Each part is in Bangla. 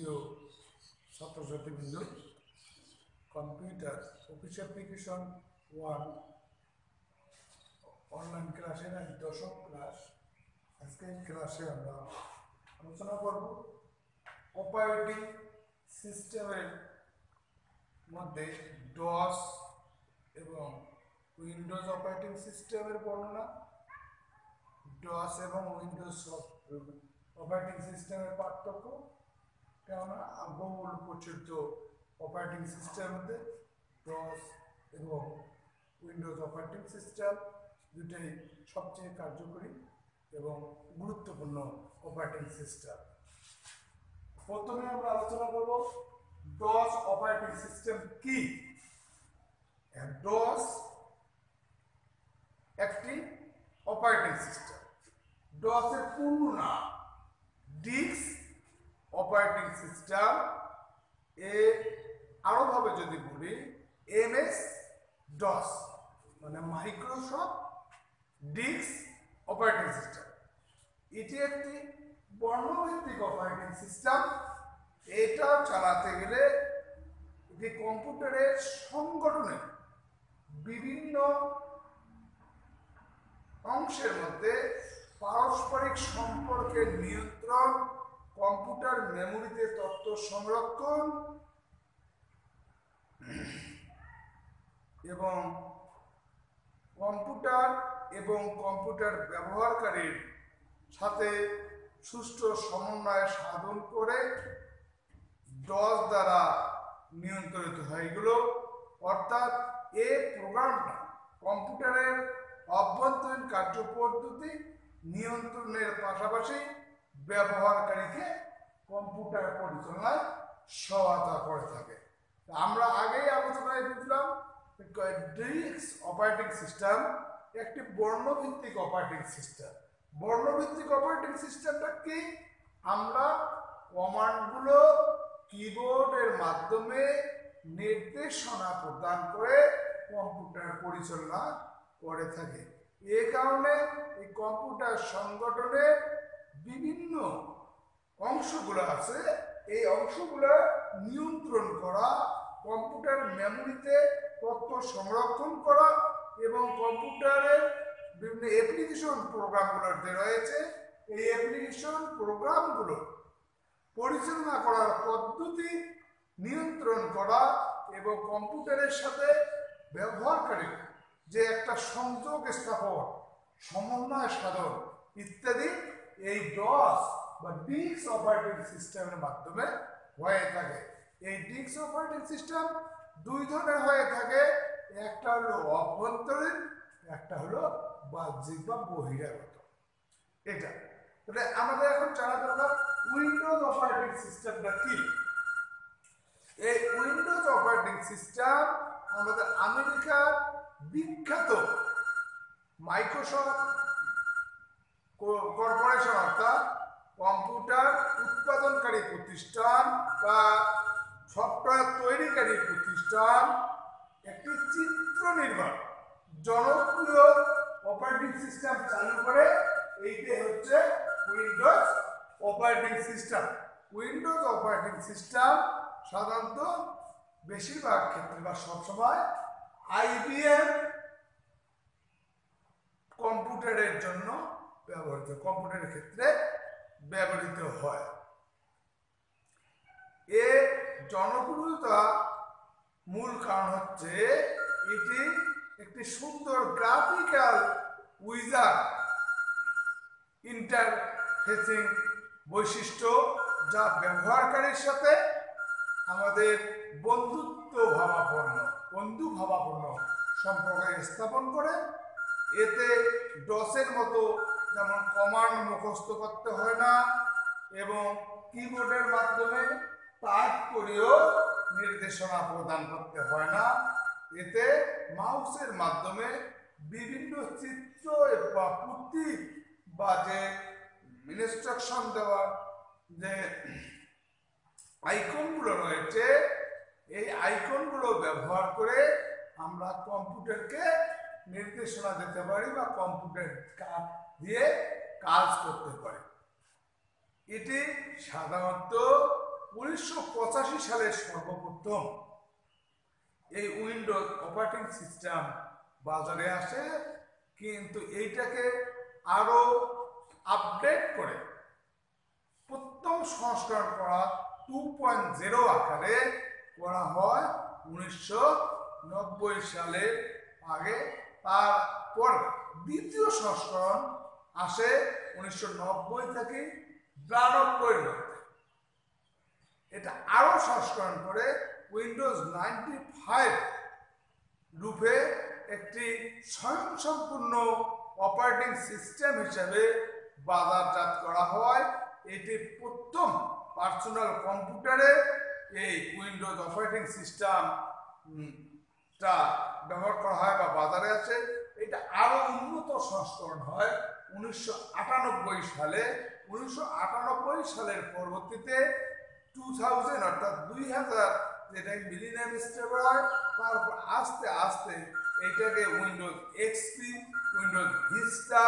প্রিয় ছাত্রছাত্রীবৃন্দ, কম্পিউটার অফিস অ্যাপ্লিকেশন 1 অনলাইন ক্লাসের আজ 10ম ক্লাস। আজকে এই ক্লাসে আমরা আলোচনা করব অপারেটিং সিস্টেমের মধ্যে ডস এবং উইন্ডোজ অপারেটিং সিস্টেমের বর্ণনা, ডস এবং উইন্ডোজ অপারেটিং সিস্টেমের পার্থক্য, কেননা বহুল প্রচলিত অপারেটিং সিস্টেমের মধ্যে ডস এবং উইন্ডোজ অপারেটিং সিস্টেম দুটাই সবচেয়ে কার্যকরী এবং গুরুত্বপূর্ণ অপারেটিং সিস্টেম। প্রথমে আমরা আলোচনা করব ডস অপারেটিং সিস্টেম কি। ডস একটি অপারেটিং সিস্টেম। ডসের পূর্ণ নাম ডিস্ক অপারেটিং সিস্টেম, আরো ভাবে যদি বলি MS ডস, মানে মাইক্রোসফট ডিস্ক অপারেটিং সিস্টেম। এটি একটি বর্ণভিত্তিক অপারেটিং সিস্টেম। এটা চালাতে গেলে এটি কম্পিউটারের সংগঠনের বিভিন্ন অংশের মধ্যে পারস্পরিক সম্পর্কের নিয়ন্ত্রণ, কম্পিউটার মেমোরিতে তথ্য সংরক্ষণ এবং কম্পিউটার ব্যবহারকারীর সাথে সুষ্ঠু সমন্বয় সাধন করে ডস দ্বারা নিয়ন্ত্রিত হয়। এগুলো অর্থাৎ এই প্রোগ্রামটা কম্পিউটারের অভ্যন্তরীণ কার্যপদ্ধতি নিয়ন্ত্রণের পাশাপাশি ব্যবহারকারীকে কম্পিউটার পরিচালনায় সহায়তা করে থাকে। আমরা আগেই আলোচনায় বুঝলাম ডিস্ক অপারেটিং সিস্টেম একটি বর্ণভিত্তিক অপারেটিং সিস্টেম। বর্ণভিত্তিক অপারেটিং সিস্টেমটা কি? আমরা কমান্ডগুলো কিবোর্ডের মাধ্যমে নির্দেশনা প্রদান করে কম্পিউটার পরিচালনা করে থাকে। এই কারণে এই কম্পিউটার সংগঠনের বিভিন্ন অংশগুলো আছে, এই অংশগুলো নিয়ন্ত্রণ করা, কম্পিউটার মেমোরিতে তথ্য সংরক্ষণ করা এবং কম্পিউটারের বিভিন্ন অ্যাপ্লিকেশন প্রোগ্রামগুলো যে রয়েছে এই অ্যাপ্লিকেশন প্রোগ্রামগুলো পরিচালনা করার পদ্ধতি নিয়ন্ত্রণ করা এবং কম্পিউটারের সাথে ব্যবহারকারী যে একটা সংযোগ স্থাপন, সমন্বয় সাধন ইত্যাদি এই ডস বা ডিস্ক অপারেটিং সিস্টেমের মাধ্যমে হয়ে থাকে। এই ডিস্ক অপারেটিং সিস্টেম দুই ধরনের হয়ে থাকে, একটা হলো অভ্যন্তরীণ, একটা হলো বাহ্যিক বা বহিরাগত। এটা তাহলে আমাদের এখন জানা দরকার উইন্ডোজ অপারেটিং সিস্টেমটা কি। এই উইন্ডোজ অপারেটিং সিস্টেম আমাদের আমেরিকার বিখ্যাত মাইক্রোসফট কর্পোরেশন অর্থাৎ কম্পিউটার উৎপাদনকারী প্রতিষ্ঠান বা সফটওয়্যার তৈরিকারী প্রতিষ্ঠান একটি চিত্র নির্মাণ জনপ্রিয় অপারেটিং সিস্টেম চালু করে। এইটা হচ্ছে Windows operating system. Windows operating system সাধারণত বেশিরভাগ ক্ষেত্রে বা সবসময় IBM কম্পিউটারের জন্য কম্পিউটারের ক্ষেত্রে ব্যবহৃত হয়। এর জনপ্রিয়তা মূল কারণ হচ্ছে এটি একটি সুন্দর গ্রাফিক্যাল উইজার ইন্টারফেসিং বৈশিষ্ট্য, যা ব্যবহারকারীর সাথে আমাদের বন্ধু ভাবাপন্ন সম্পর্ক স্থাপন করে। এতে ডসের মতো যেমন কমান্ড মুখস্থ করতে হয় না এবং কিবোর্ডের মাধ্যমে টাইপ করেও নির্দেশনা প্রদান করতে হয় না। এতে মাউসের মাধ্যমে বিভিন্ন চিত্র বা প্রতীক বা যে ইনস্ট্রাকশন দেওয়ার যে আইকনগুলো রয়েছে এই আইকনগুলো ব্যবহার করে আমরা কম্পিউটারকে নির্দেশনা দিতে পারি বা কম্পিউটার দিয়ে কাজ করতে পারি। এটি সাধারণত 1985 সালে সর্বপ্রথম এই উইন্ডোজ অপারেটিং সিস্টেম বাজারে আসে, কিন্তু এইটাকে আরো আপডেট করে প্রথম সংস্করণ করা 2.0 আকারে করা হয় 1990 সালের আগে। তারপর দ্বিতীয় সংস্করণ আসে 1990 থেকে 92 এর মধ্যে। এটা আরো সংস্করণ করে উইন্ডোজ 95 রূপে একটি স্বয়ংসম্পূর্ণ অপারেটিং সিস্টেম হিসেবে বাজারজাত করা হয়। এটি প্রথম পার্সোনাল কম্পিউটারে এই উইন্ডোজ অপারেটিং সিস্টেমটা ব্যবহার করা হয় বা বাজারে আছে। এটা আরো উন্নত সংস্করণ হয় 1998 সালে। 1998 সালের পরবর্তীতে 2000 অর্থাৎ 2000 যেটা মিলিনিয়াম স্টেপ হয়, তারপর আস্তে আস্তে এটাকে Windows XP, Windows Vista,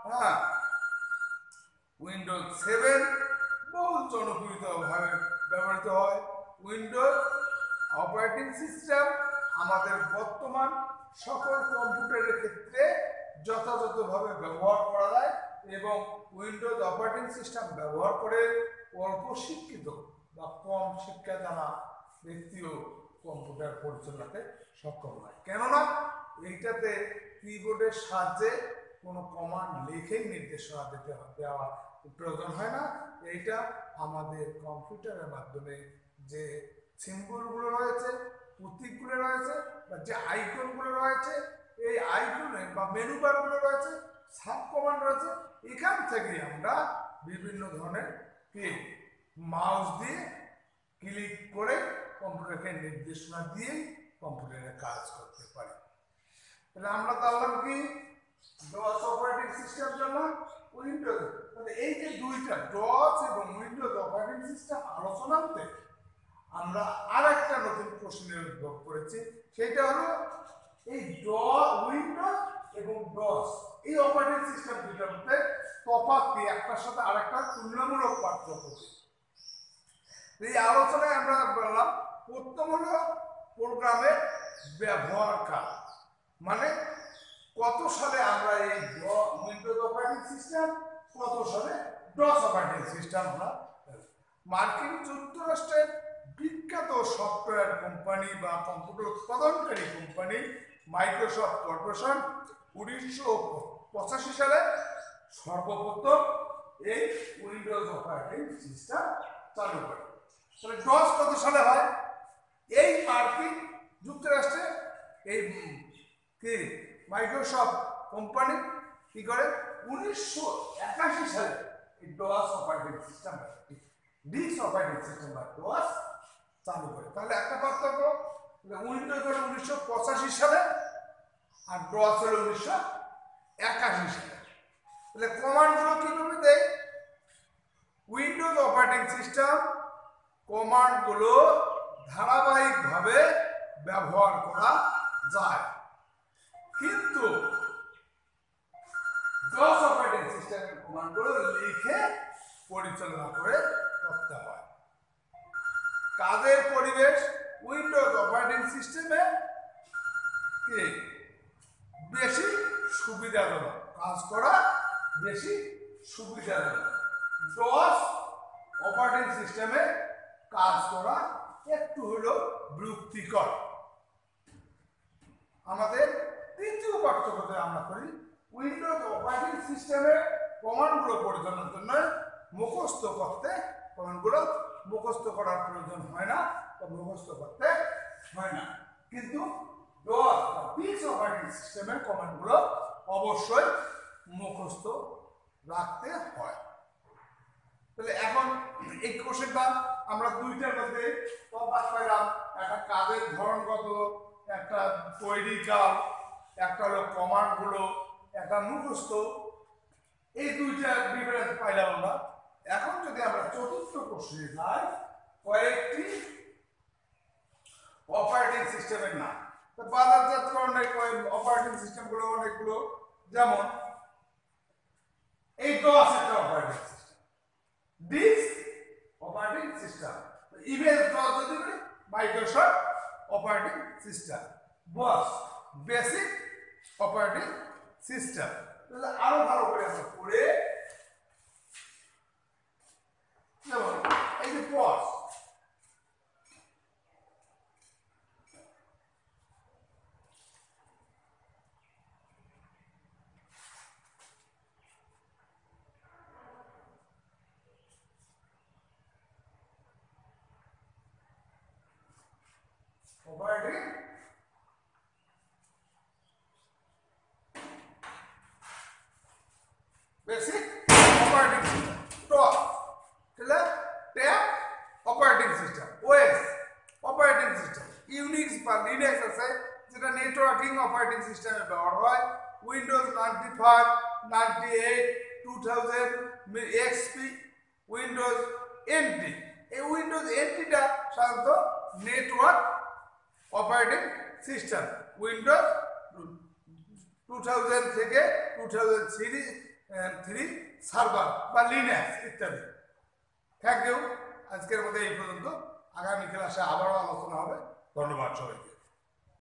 Windows 7 বহু জনপ্রিয়ভাবে ব্যবহৃত হয়। উইন্ডোজ অপারেটিং সিস্টেম আমাদের বর্তমান সকল কম্পিউটারের ক্ষেত্রে যথাযথভাবে ব্যবহার করা যায় এবং উইন্ডোজ অপারেটিং সিস্টেম ব্যবহার করে অল্প শিক্ষিত বা কম শিক্ষা জানা ব্যক্তিও কম্পিউটার পরিচালনাতে সক্ষম হয়। কেননা এইটাতে কিবোর্ডের সাহায্যে কোনো কমান্ড লিখেই নির্দেশনা দেওয়া প্রয়োজন হয় না। এইটা আমাদের কম্পিউটারের মাধ্যমে যে সিম্বলগুলো রয়েছে, প্রতীকগুলো রয়েছে বা যে আইকনগুলো রয়েছে, এই আইকনে বা মেনু বারগুলো রয়েছে, সাব কমান্ড রয়েছে, এখান থেকে আমরা বিভিন্ন ধরনের মাউস দিয়ে ক্লিক করে কম্পিউটারকে নির্দেশনা দিয়ে কম্পিউটারে কাজ করতে পারি। তাহলে আমরা জানলাম কি ডস অপারেটিং সিস্টেম জানলাম, উইন্ডোজ। তাহলে এই যে দুইটা ডস এবং উইন্ডোজ অপারেটিং সিস্টেম আলোচনাতে আমরা আরেকটা নতুন প্রশ্নের উদ্ভব করেছি। সেটা হলো এই উইন্ডোজ এবং ডস এই অপারেটিং সিস্টেম দুটার মধ্যে তফাৎ কি, একটার সাথে আরেকটা তুলনামূলক পার্থক্য কি। এই আলোচনায় আমরা বললাম প্রথম হলো প্রোগ্রামের ব্যবহারকাল, মানে কত সালে আমরা এই উইন্ডোজ অপারেটিং সিস্টেম, কত সালে ডস অপারেটিং সিস্টেম আমরা। মার্কিন যুক্তরাষ্ট্রের বিখ্যাত সফটওয়্যার কোম্পানি বা কম্পিউটার উৎপাদনকারী কোম্পানি মাইক্রোসফট কর্পোরেশন 1985 সালে সর্বপ্রথম এই উইন্ডোজ অপারেটিং সিস্টেম চালু করে। তাহলে ডস কত সালে হয়? এই মার্কিন যুক্তরাষ্ট্রে এই কি মাইক্রোসফট কোম্পানি কি করে 1981 সালে এই DOS operating system disk operating system বা ডস চালু করে। তাহলে একটা পার্থক্য, উইন্ডোজ হলো 1985 সালে আর ডস হলো 1981 সালে। তাহলে কমান্ডগুলো কিভাবে দেয়? উইন্ডোজ অপারেটিং সিস্টেম কমান্ডগুলো ধারাবাহিকভাবে ব্যবহার করা যায়, কিন্তু ডস অপারেটিং সিস্টেমের কমান্ডগুলো লিখে পরিচালনা করে করতে হয়। কাজের পরিবেশ উইন্ডোজ অপারেটিং সিস্টেমে কি বেশি সুবিধাজনক, কাজ করা বেশি সুবিধাজনক। ডস অপারেটিং সিস্টেমে কাজ করা একটু হলো বিরক্তিকর। আমাদের তৃতীয় পার্থক্যতে আমরা করি উইন্ডোজ অপারেটিং সিস্টেমে কমান্ডগুলো পরিচালনার জন্য মুখস্থ করতে, কমান্ডগুলো মুখস্থ করার প্রয়োজন হয় না বা মুখস্থ করতে হয় না, কিন্তু ডস বা পিস অপারেটিং সিস্টেমের কমান্ডগুলো অবশ্যই মুখস্থ রাখতে হয়। তাহলে এখন এই কোশ্চেনটা আমরা দুইটার মধ্যে তফাৎ পাইলাম, একটা কাজের ধরনগত, একটা তৈরি কাল, একটা হলো কমান্ডগুলো, একটা মুখস্থ, এই দুইটা ডিফারেন্স পাইলাম আমরা। এখন যদি আমরা চতুর্থ প্রশ্নে যাই, কয়েকটি অপারেটিং সিস্টেমের নাম। বাজারজাতকরণের অপারেটিং সিস্টেমগুলো অনেকগুলো, যেমন এই ডস একটা operating system, disk operating system. ইমেজ ব্রস যদি বলি Microsoft operating system. Boss basic operating system. তাহলে আরো ভালো করে আমরা পড়ে যেমন এই যে boss operating basic operating system, top তাহলে tab operating system, OS operating system, Unix বা লিনাক্স আছে যেটা নেটওয়ার্কিং অপারেটিং সিস্টেমে ব্যবহার হয়, উইন্ডোজ 95, 98, 2000, এক্সপি, উইন্ডোজ এনটি। এই উইন্ডোজ এনটিটা সাধারণত নেটওয়ার্ক অপারেটিং সিস্টেম, উইন্ডোজ 2000 থেকে 2003 সার্ভার বা লিনাক্স ইত্যাদি। Thank you. আজকের মধ্যে এই পর্যন্ত। আগামী ক্লাসে আবারও আলোচনা হবে। ধন্যবাদ সবাইকে।